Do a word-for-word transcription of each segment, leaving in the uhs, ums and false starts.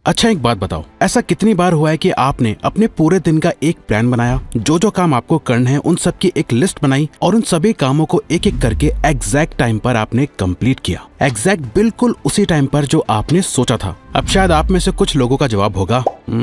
अच्छा एक बात बताओ, ऐसा कितनी बार हुआ है कि आपने अपने पूरे दिन का एक प्लान बनाया, जो जो काम आपको करने हैं उन सब की एक लिस्ट बनाई और उन सभी कामों को एक एक करके एग्जैक्ट टाइम पर आपने कंप्लीट किया, एग्जैक्ट बिल्कुल उसी टाइम पर जो आपने सोचा था। अब शायद आप में से कुछ लोगों का जवाब होगा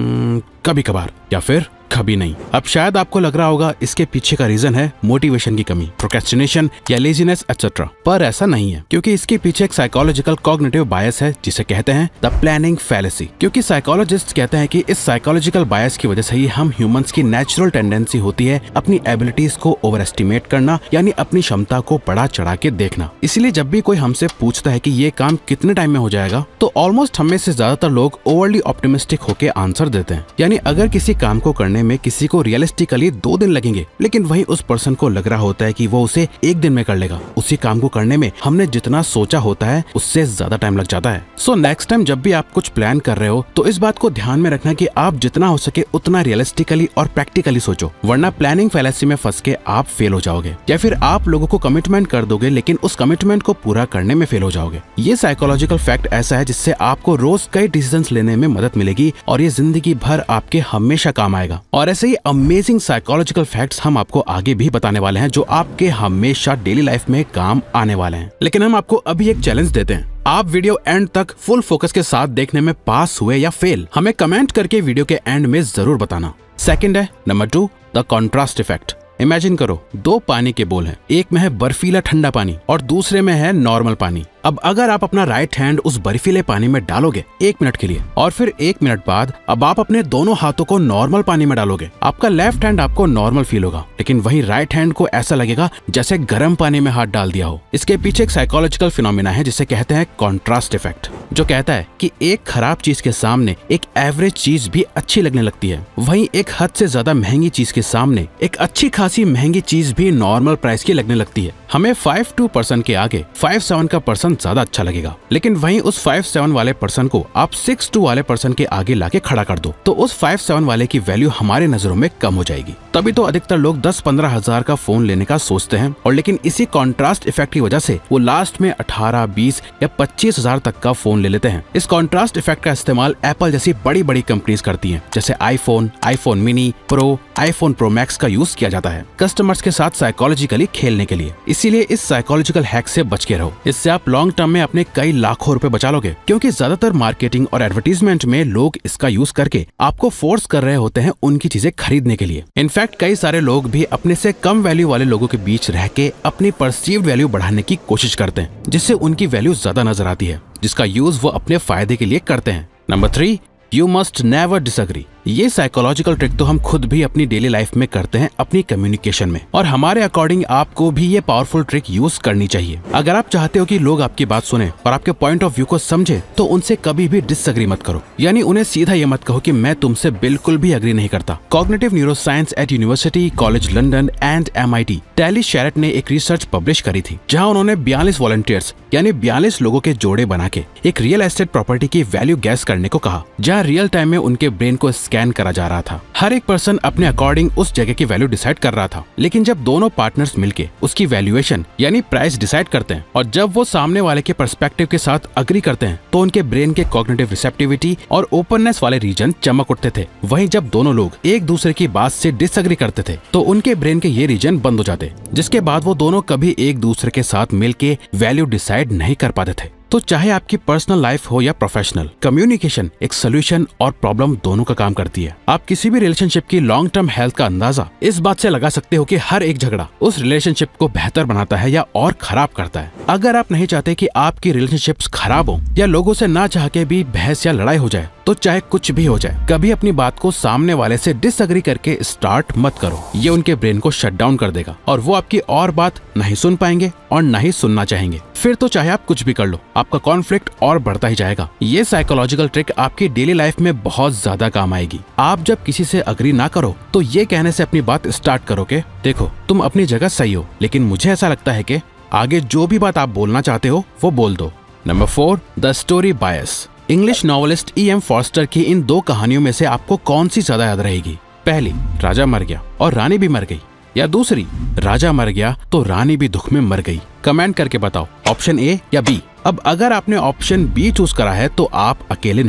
कभी कभार या फिर कभी नहीं। अब शायद आपको लग रहा होगा इसके पीछे का रीजन है मोटिवेशन की कमी, प्रोक्रेस्टिनेशन या लेजीनेस एक्सेट्रा, पर ऐसा नहीं है, क्योंकि इसके पीछे एक साइकोलॉजिकल कॉग्निटिव बायस है जिसे कहते हैं द प्लानिंग फैलेसी। क्योंकि साइकोलॉजिस्ट कहते हैं कि इस साइकोलॉजिकल बायस की वजह से ही हम ह्यूमंस की नेचुरल टेंडेंसी होती है अपनी एबिलिटीज को ओवर एस्टिमेट करना, यानी अपनी क्षमता को बढ़ा चढ़ा के देखना। इसलिए जब भी कोई हमसे पूछता है कि ये काम कितने टाइम में हो जाएगा, तो ऑलमोस्ट हमें से ज्यादातर लोग ओवरली ऑप्टिमिस्टिक होकर आंसर देते हैं। यानी अगर किसी काम को करने में किसी को रियलिस्टिकली दो दिन लगेंगे, लेकिन वहीं उस पर्सन को लग रहा होता है कि वो उसे एक दिन में कर लेगा, उसी काम को करने में हमने जितना सोचा होता है उससे ज्यादा टाइम लग जाता है। सो नेक्स्ट टाइम जब भी आप कुछ प्लान कर रहे हो तो इस बात को ध्यान में रखना कि आप जितना हो सके उतना रियलिस्टिकली और प्रैक्टिकली सोचो, वरना प्लानिंग फैलेसी में फंस के आप फेल हो जाओगे, या फिर आप लोगों को कमिटमेंट कर दोगे लेकिन उस कमिटमेंट को पूरा करने में फेल हो जाओगे। ये साइकोलॉजिकल फैक्ट ऐसा है जिससे आपको रोज कई डिसीजंस लेने में मदद मिलेगी और ये जिंदगी भर आपके हमेशा काम आएगा। और ऐसे ही अमेजिंग साइकोलॉजिकल फैक्ट्स हम आपको आगे भी बताने वाले हैं जो आपके हमेशा डेली लाइफ में काम आने वाले हैं। लेकिन हम आपको अभी एक चैलेंज देते हैं, आप वीडियो एंड तक फुल फोकस के साथ देखने में पास हुए या फेल हमें कमेंट करके वीडियो के एंड में जरूर बताना। सेकंड है number two, the contrast effect. Imagine करो दो पानी के बोल हैं, एक में है बर्फीला ठंडा पानी और दूसरे में है नॉर्मल पानी। अब अगर आप अपना राइट हैंड उस बर्फीले पानी में डालोगे एक मिनट के लिए और फिर एक मिनट बाद अब आप अपने दोनों हाथों को नॉर्मल पानी में डालोगे, आपका लेफ्ट हैंड आपको नॉर्मल फील होगा, लेकिन वहीं राइट हैंड को ऐसा लगेगा जैसे गर्म पानी में हाथ डाल दिया हो। इसके पीछे एक साइकोलॉजिकल फिनोमिना है जिसे कहते हैं कॉन्ट्रास्ट इफेक्ट, जो कहता है कि एक खराब चीज के सामने एक एवरेज चीज भी अच्छी लगने लगती है, वहीं एक हद से ज्यादा महंगी चीज के सामने एक अच्छी खासी महंगी चीज भी नॉर्मल प्राइस की लगने लगती है। हमें फाइव टू पर्सन के आगे फाइव सेवन का पर्सन ज्यादा अच्छा लगेगा, लेकिन वहीं उस फाइव सेवन वाले पर्सन को आप सिक्स टू वाले पर्सन के आगे लाके खड़ा कर दो तो उस फाइव सेवन वाले की वैल्यू हमारे नजरों में कम हो जाएगी। तभी तो अधिकतर लोग दस पंद्रह हजार का फोन लेने का सोचते हैं, और लेकिन इसी कॉन्ट्रास्ट इफेक्ट की वजह से वो लास्ट में अठारह बीस या पच्चीस हजार तक का फोन ले लेते हैं। इस कॉन्ट्रास्ट इफेक्ट का इस्तेमाल एप्पल जैसी बड़ी बड़ी कंपनीज करती हैं, जैसे iPhone, iPhone mini, pro, iPhone pro max का यूज किया जाता है कस्टमर्स के साथ साइकोलॉजिकली खेलने के लिए। इसीलिए इस साइकोलॉजिकल हैक से बच के रहो, इससे आप लॉन्ग टर्म में अपने कई लाखों रुपए बचा लोगे, क्योंकि ज्यादातर मार्केटिंग और एडवर्टीजमेंट में लोग इसका यूज करके आपको फोर्स कर रहे होते हैं उनकी चीजें खरीदने के लिए। इनफैक्ट कई सारे लोग भी अपने से कम वैल्यू वाले लोगों के बीच रह के अपनी परसीव्ड वैल्यू बढ़ाने की कोशिश करते हैं, जिससे उनकी वैल्यू ज्यादा नजर आती है, जिसका यूज वो अपने फायदे के लिए करते हैं। Number three, you must never disagree. ये साइकोलॉजिकल ट्रिक तो हम खुद भी अपनी डेली लाइफ में करते हैं अपनी कम्युनिकेशन में, और हमारे अकॉर्डिंग आपको भी ये पावरफुल ट्रिक यूज करनी चाहिए। अगर आप चाहते हो कि लोग आपकी बात सुने और आपके पॉइंट ऑफ व्यू को समझे, तो उनसे कभी भी डिसएग्री मत करो, यानी उन्हें सीधा ये मत कहो कि मैं तुमसे बिल्कुल भी अग्री नहीं करता। Cognitive neuroscience at university college London and M I T Tali Sharot ने एक रिसर्च पब्लिश करी थी, जहाँ उन्होंने बयालीस वॉलंटियर्स यानी बयालीस लोगों के जोड़े बना के एक रियल एस्टेट प्रॉपर्टी की वैल्यू गैस करने को कहा, जहाँ रियल टाइम में उनके ब्रेन को स्कैन करा जा रहा था। हर एक पर्सन अपने अकॉर्डिंग उस जगह की वैल्यू डिसाइड कर रहा था, लेकिन जब दोनों पार्टनर्स मिलके उसकी वैल्यूएशन यानी प्राइस डिसाइड करते हैं और जब वो सामने वाले के पर्सपेक्टिव के साथ अग्री करते हैं, तो उनके ब्रेन के कॉग्निटिव रिसेप्टिविटी और ओपननेस वाले रीजन चमक उठते थे। वहीं जब दोनों लोग एक दूसरे की बात से डिसएग्री करते थे, तो उनके ब्रेन के ये रीजन बंद हो जाते, जिसके बाद वो दोनों कभी एक दूसरे के साथ मिलके वैल्यू डिसाइड नहीं कर पाते थे। तो चाहे आपकी पर्सनल लाइफ हो या प्रोफेशनल, कम्युनिकेशन एक सोल्यूशन और प्रॉब्लम दोनों का काम करती है। आप किसी भी रिलेशनशिप की लॉन्ग टर्म हेल्थ का अंदाजा इस बात से लगा सकते हो कि हर एक झगड़ा उस रिलेशनशिप को बेहतर बनाता है या और खराब करता है। अगर आप नहीं चाहते कि आपकी रिलेशनशिप्स खराब हो या लोगों से ना चाह के भी बहस या लड़ाई हो जाए, तो चाहे कुछ भी हो जाए, कभी अपनी बात को सामने वाले से डिसएग्री करके स्टार्ट मत करो। ये उनके ब्रेन को शट डाउन कर देगा और वो आपकी और बात नहीं सुन पाएंगे और नहीं सुनना चाहेंगे। फिर तो चाहे आप कुछ भी कर लो, आपका कॉन्फ्लिक्ट और बढ़ता ही जाएगा। ये साइकोलॉजिकल ट्रिक आपकी डेली लाइफ में बहुत ज्यादा काम आएगी। आप जब किसी से अग्री ना करो, तो ये कहने से अपनी बात स्टार्ट करो कि देखो तुम अपनी जगह सही हो, लेकिन मुझे ऐसा लगता है कि आगे जो भी बात आप बोलना चाहते हो वो बोल दो। Number four, the story bias. English novelist E M Forster की इन दो कहानियों में से आपको कौन सी ज्यादा याद रहेगी? पहली, राजा मर गया और रानी भी मर गई, या दूसरी, राजा मर गया तो रानी भी दुख में मर गई? कमेंट करके बताओ, ऑप्शन ए या बी। अब अगर आपने ऑप्शन बी चूज करा है तो आप अकेले नहीं हो।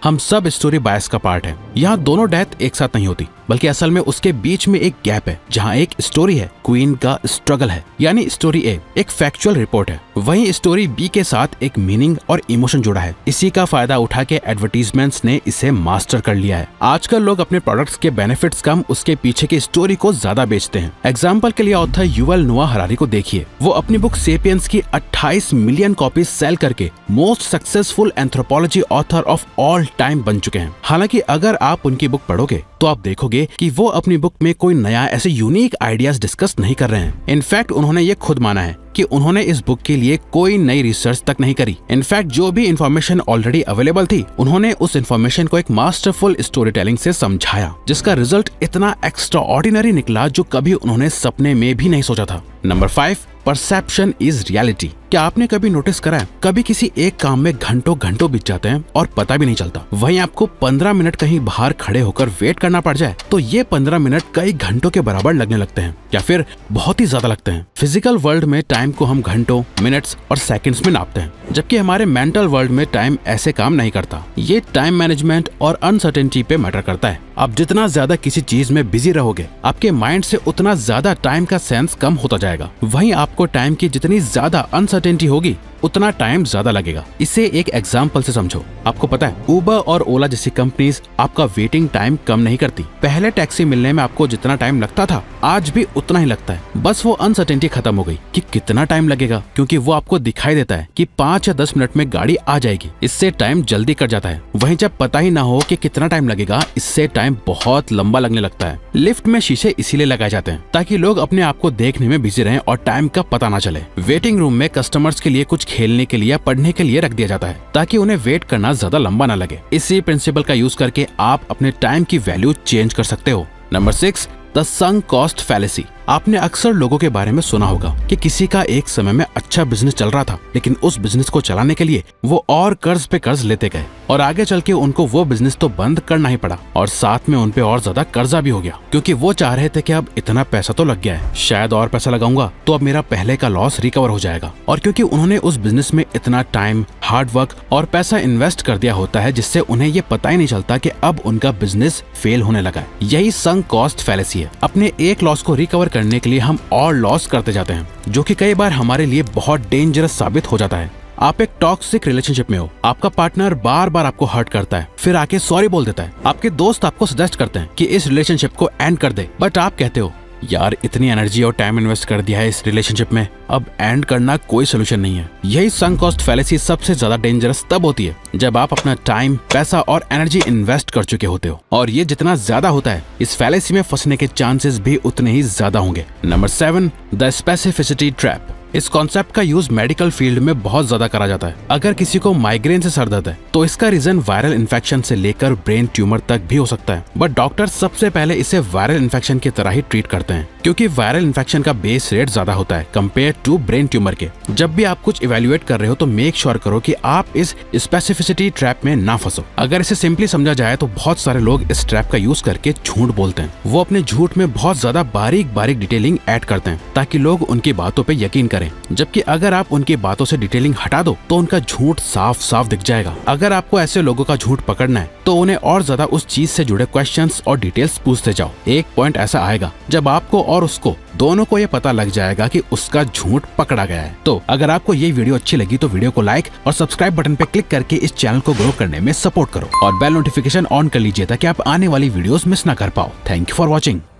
हम सब स्टोरी बायस का पार्ट है। यहाँ दोनों डेथ एक साथ नहीं होती, बल्कि असल में उसके बीच में एक गैप है जहाँ एक स्टोरी है, क्वीन का स्ट्रगल है। यानी स्टोरी ए एक फैक्चुअल रिपोर्ट है, वहीं स्टोरी बी के साथ एक मीनिंग और इमोशन जुड़ा है। इसी का फायदा उठा के एडवर्टीजमेंट्स ने इसे मास्टर कर लिया है। आजकल लोग अपने प्रोडक्ट्स के बेनिफिट्स कम, उसके पीछे की स्टोरी को ज्यादा बेचते हैं। एग्जाम्पल के लिए ऑथर युवल नोआ हरारी को देखिए, वो अपनी बुक सेपियंस की अट्ठाईस मिलियन कॉपीज सेल करके most successful anthropology author of all time बन चुके हैं। हालांकि अगर आप उनकी बुक पढ़ोगे तो आप देखोगे कि वो अपनी बुक में कोई नया ऐसे यूनिक आइडियाज डिस्कस नहीं कर रहे हैं। इनफैक्ट उन्होंने ये खुद माना है कि उन्होंने इस बुक के लिए कोई नई रिसर्च तक नहीं करी। इनफैक्ट जो भी इंफॉर्मेशन ऑलरेडी अवेलेबल थी, उन्होंने उस इंफॉर्मेशन को एक मास्टरफुल स्टोरी टेलिंग से समझाया, जिसका रिजल्ट इतना एक्स्ट्रा ऑर्डिनरी निकला जो कभी उन्होंने सपने में भी नहीं सोचा था। Number five, perception is reality. क्या आपने कभी नोटिस करा है, कभी किसी एक काम में घंटों घंटों बीत जाते हैं और पता भी नहीं चलता। वहीं आपको पंद्रह मिनट कहीं बाहर खड़े होकर वेट करना पड़ जाए तो ये पंद्रह मिनट कई घंटों के बराबर लगने लगते हैं, या फिर बहुत ही ज्यादा लगते हैं। फिजिकल वर्ल्ड में टाइम को हम घंटों, मिनट्स और सेकंड्स में नापते हैं, जबकि हमारे मेंटल वर्ल्ड में टाइम ऐसे काम नहीं करता। ये टाइम मैनेजमेंट और अनसर्टेनिटी पे मैटर करता है। आप जितना ज्यादा किसी चीज में बिजी रहोगे, आपके माइंड से उतना ज्यादा टाइम का सेंस कम होता जाएगा। वहीं आपको टाइम की जितनी ज्यादा अनसर्टेनिटी होगी, उतना टाइम ज्यादा लगेगा। इसे एक एग्जाम्पल से समझो। आपको पता है, उबर और ओला जैसी कंपनीज आपका वेटिंग टाइम कम नहीं करती। पहले टैक्सी मिलने में आपको जितना टाइम लगता था, आज भी उतना ही लगता है। बस वो अनसर्टेनिटी खत्म हो गई कि कितना टाइम लगेगा, क्योंकि वो आपको दिखाई देता है कि पाँच या दस मिनट में गाड़ी आ जाएगी। इससे टाइम जल्दी कट जाता है। वहीं जब पता ही ना हो कि कितना टाइम लगेगा, इससे टाइम बहुत लंबा लगने लगता है। लिफ्ट में शीशे इसीलिए लगाए जाते हैं ताकि लोग अपने आप को देखने में बिजी रहें और टाइम का पता ना चले। वेटिंग रूम में कस्टमर्स के लिए कुछ खेलने के लिए या पढ़ने के लिए रख दिया जाता है ताकि उन्हें वेट करना ज्यादा लंबा ना लगे। इसी प्रिंसिपल का यूज करके आप अपने टाइम की वैल्यू चेंज कर सकते हो। Number six, the sunk cost fallacy. आपने अक्सर लोगों के बारे में सुना होगा कि किसी का एक समय में अच्छा बिजनेस चल रहा था, लेकिन उस बिजनेस को चलाने के लिए वो और कर्ज पे कर्ज लेते गए और आगे चल के उनको वो बिजनेस तो बंद करना ही पड़ा और साथ में उनपे और ज्यादा कर्जा भी हो गया, क्योंकि वो चाह रहे थे कि अब इतना पैसा तो लग गया है, शायद और पैसा लगाऊंगा तो अब मेरा पहले का लॉस रिकवर हो जाएगा। और क्योंकि उन्होंने उस बिजनेस में इतना टाइम, हार्ड वर्क और पैसा इन्वेस्ट कर दिया होता है, जिससे उन्हें ये पता ही नहीं चलता कि अब उनका बिजनेस फेल होने लगा है। यही संक कॉस्ट फैलेसी है। अपने एक लॉस को रिकवर करने के लिए हम और लॉस करते जाते हैं, जो कि कई बार हमारे लिए बहुत डेंजरस साबित हो जाता है। आप एक टॉक्सिक रिलेशनशिप में हो, आपका पार्टनर बार बार आपको हर्ट करता है, फिर आके सॉरी बोल देता है। आपके दोस्त आपको सजेस्ट करते हैं कि इस रिलेशनशिप को एंड कर दे, बट आप कहते हो यार इतनी एनर्जी और टाइम इन्वेस्ट कर दिया है इस रिलेशनशिप में, अब एंड करना कोई सोल्यूशन नहीं है। यही संक कॉस्ट फैलेसी सबसे ज्यादा डेंजरस तब होती है जब आप अपना टाइम, पैसा और एनर्जी इन्वेस्ट कर चुके होते हो, और ये जितना ज्यादा होता है, इस फैलेसी में फंसने के चांसेस भी उतने ही ज्यादा होंगे। Number seven, the specificity trap. इस कॉन्सेप्ट का यूज मेडिकल फील्ड में बहुत ज्यादा करा जाता है। अगर किसी को माइग्रेन से सर दर्द है तो इसका रीजन वायरल इन्फेक्शन से लेकर ब्रेन ट्यूमर तक भी हो सकता है, बट डॉक्टर सबसे पहले इसे वायरल इन्फेक्शन की तरह ही ट्रीट करते हैं, क्योंकि वायरल इन्फेक्शन का बेस रेट ज्यादा होता है कंपेयर टू ब्रेन ट्यूमर के। जब भी आप कुछ इवेल्युएट कर रहे हो तो मेक श्योर करो कि आप इस स्पेसिफिसिटी ट्रैप में ना फंसो। अगर इसे सिंपली समझा जाए तो बहुत सारे लोग इस ट्रैप का यूज करके झूठ बोलते हैं। वो अपने झूठ में बहुत ज्यादा बारीक बारीक डिटेलिंग ऐड करते हैं ताकि लोग उनकी बातों पे यकीन करें, जबकि अगर आप उनकी बातों से डिटेलिंग हटा दो तो उनका झूठ साफ साफ दिख जाएगा। अगर आपको ऐसे लोगों का झूठ पकड़ना है तो उन्हें और ज्यादा उस चीज से जुड़े क्वेश्चंस और डिटेल्स पूछते जाओ। एक पॉइंट ऐसा आएगा जब आपको और उसको दोनों को ये पता लग जाएगा कि उसका झूठ पकड़ा गया है। तो अगर आपको ये वीडियो अच्छी लगी तो वीडियो को लाइक और सब्सक्राइब बटन पे क्लिक करके इस चैनल को ग्रो करने में सपोर्ट करो और बेल नोटिफिकेशन ऑन कर लीजिए ताकि आप आने वाली वीडियोस मिस ना कर पाओ। Thank you for watching.